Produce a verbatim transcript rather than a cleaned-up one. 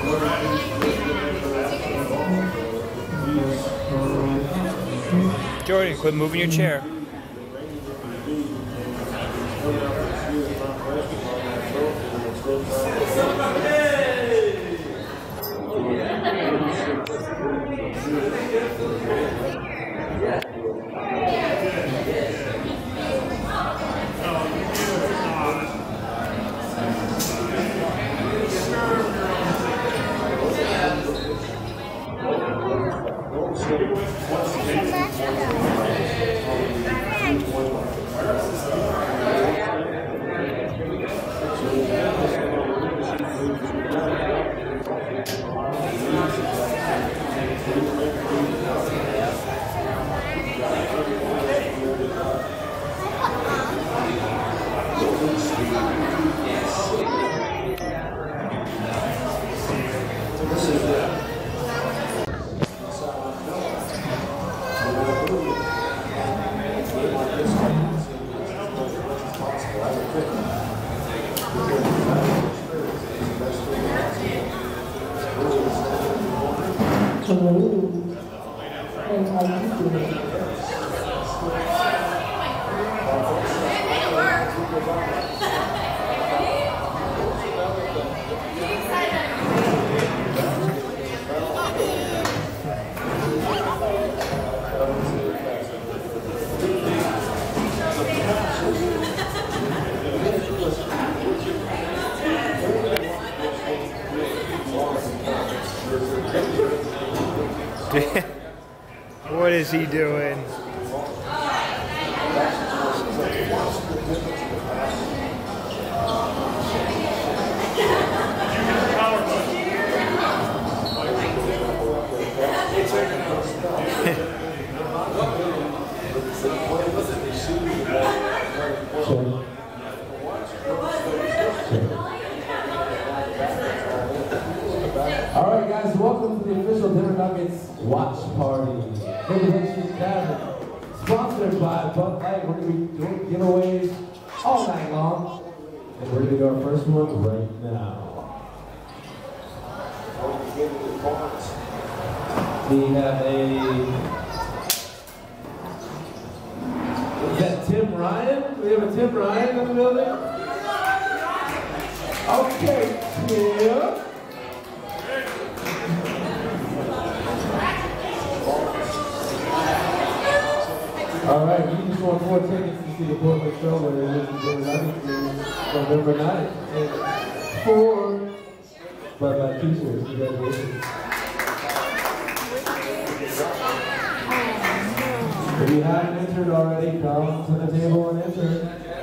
Jordan, quit moving your chair. What is he doing? Alright guys, welcome to the official Denver Nuggets watch party. Sponsored by Bud Light. We're going to be doing giveaways all night long. And we're going to do our first one right now. We have a... Is that Tim Ryan? We have a Tim Ryan in the building? Okay, Tim. All right, you just want four tickets to see the Portland show where it is in Denver November ninth. And four Bud Light t-shirts. Congratulations. If you haven't entered already, come to the table and enter.